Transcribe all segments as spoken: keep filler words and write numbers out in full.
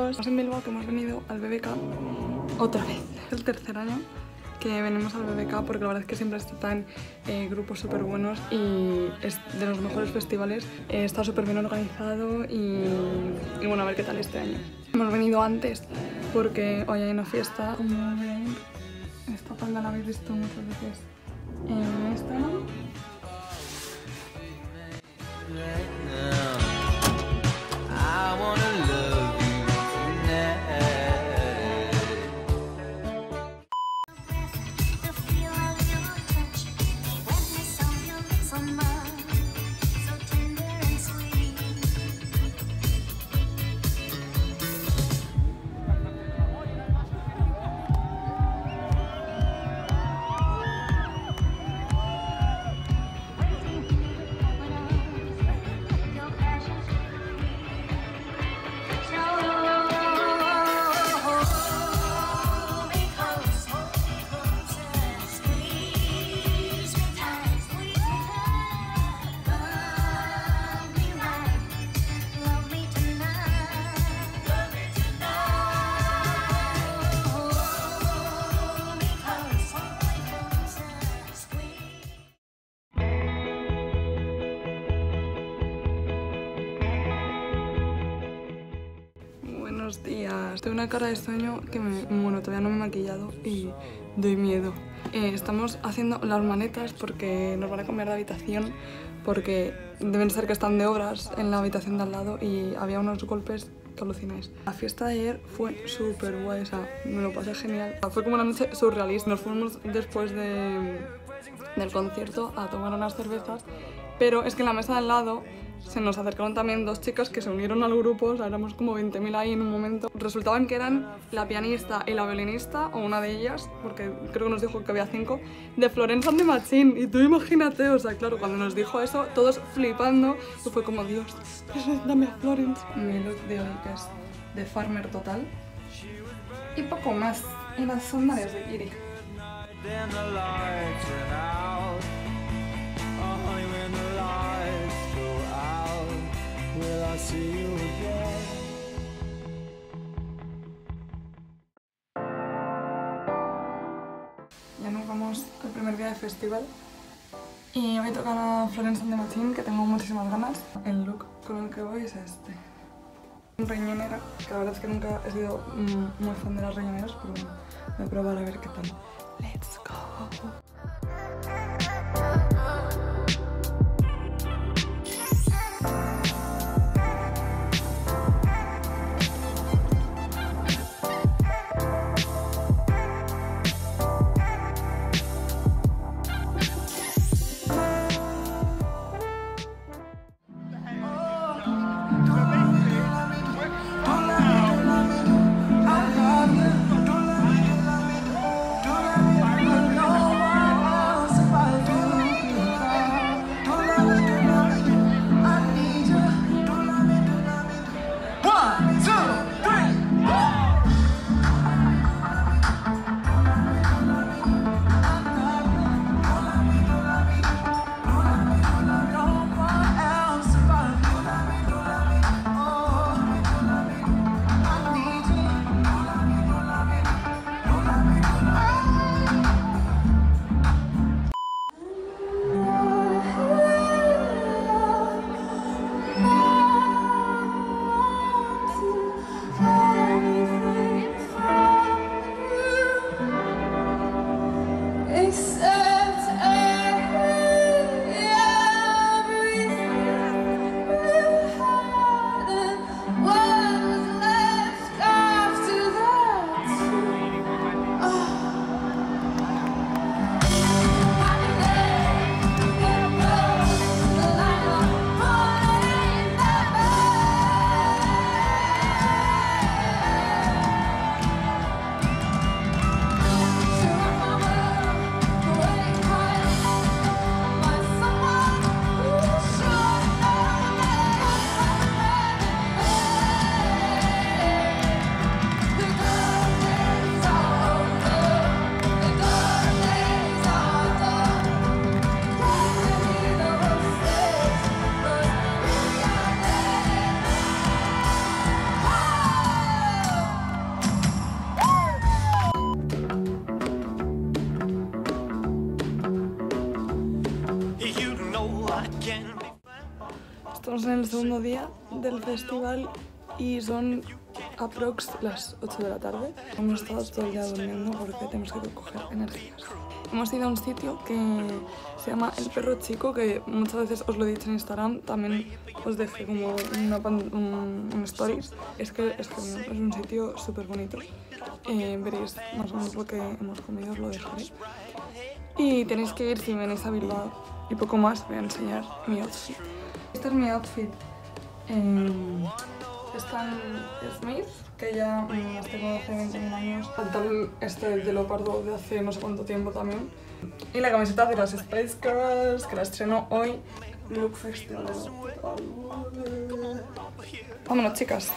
chicos, estamos en Bilbao, que hemos venido al B B K otra vez, es el tercer año que venimos al B B K porque la verdad es que siempre están eh, grupos súper buenos y es de los mejores festivales, eh, está súper bien organizado y, y bueno, a ver qué tal este año. Hemos venido antes porque hoy hay una fiesta, como veis, esta panda la habéis visto muchas veces en Instagram. Buenos días. Tengo una cara de sueño que me, bueno, todavía no me he maquillado y doy miedo. Eh, estamos haciendo las maletas porque nos van a cambiar de habitación porque deben ser que están de obras en la habitación de al lado y había unos golpes que alucináis. La fiesta de ayer fue súper guay, o sea, me lo pasé genial. Fue como una noche surrealista. Nos fuimos después de, del concierto a tomar unas cervezas, pero es que en la mesa de al lado se nos acercaron también dos chicas que se unieron al grupo, o sea, éramos como veinte mil ahí en un momento. Resultaban que eran la pianista y la violinista, o una de ellas, porque creo que nos dijo que había cinco, de Florence and the Machine. Y tú imagínate, o sea, claro, cuando nos dijo eso, todos flipando, y fue como, Dios, dame a Florence. Mi look de hoy, que es de farmer total, y poco más, y las sandalias de Kiri. Ya nos vamos al primer día de festival y hoy toca Florence and the Machine, que tengo muchísimas ganas. El look con el que voy es este. Un riñonera, que la verdad es que nunca he sido mm, muy fan de las riñoneras, pero bueno, voy a probar a ver qué tal. Let's go. Estamos en el segundo día del festival y son aprox las ocho de la tarde. Hemos estado todo el día durmiendo porque tenemos que coger energías. Hemos ido a un sitio que se llama El Perro Chico, que muchas veces os lo he dicho en Instagram, también os dejé como una, un, un stories. Es que es, que es un sitio súper bonito. Eh, veréis más o menos lo que hemos comido, os lo dejaré. Y tenéis que ir si venís a Bilbao. Y poco más, voy a enseñar mi outfit. Este es mi outfit. Eh, está en Smith, que ya mm, tengo hace veintiún años. Pantalón este de leopardo de hace no sé cuánto tiempo también. Y la camiseta de las Spice Girls, que la estreno hoy. Look festival. Vámonos, chicas.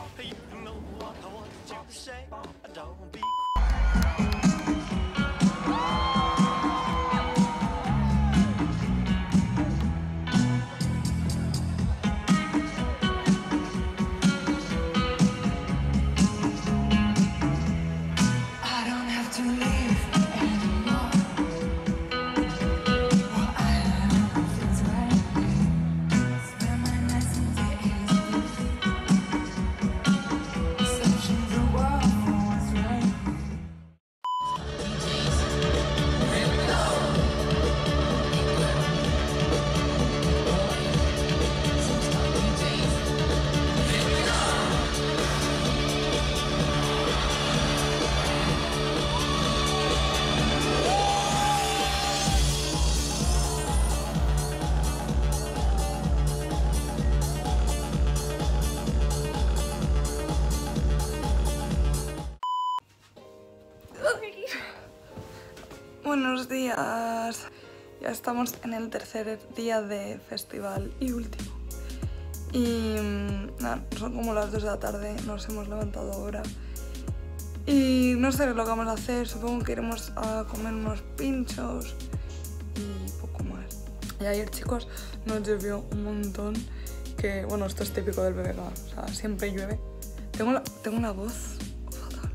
Buenos días. Ya estamos en el tercer día de festival y último. Y nada, son como las dos de la tarde, nos hemos levantado ahora. Y no sé lo que vamos a hacer, supongo que iremos a comer unos pinchos y poco más. Y ayer, chicos, nos llovió un montón, que bueno, esto es típico del B B K, o sea, siempre llueve. Tengo la, tengo una voz fatal.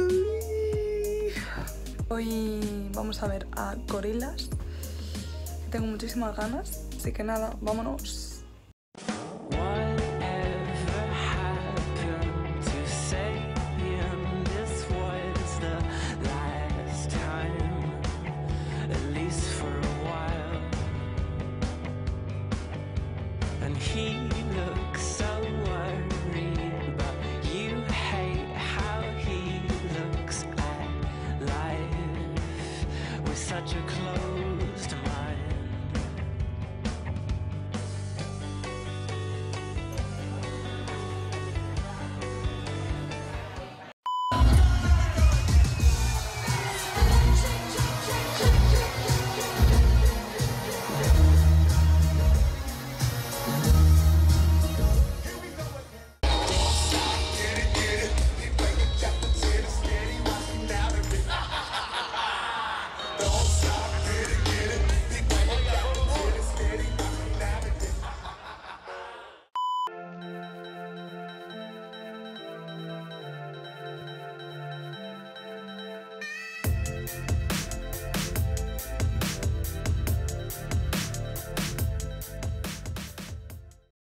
Hoy vamos a ver a Gorillaz. Tengo muchísimas ganas, así que nada, vámonos. Such a closed mind.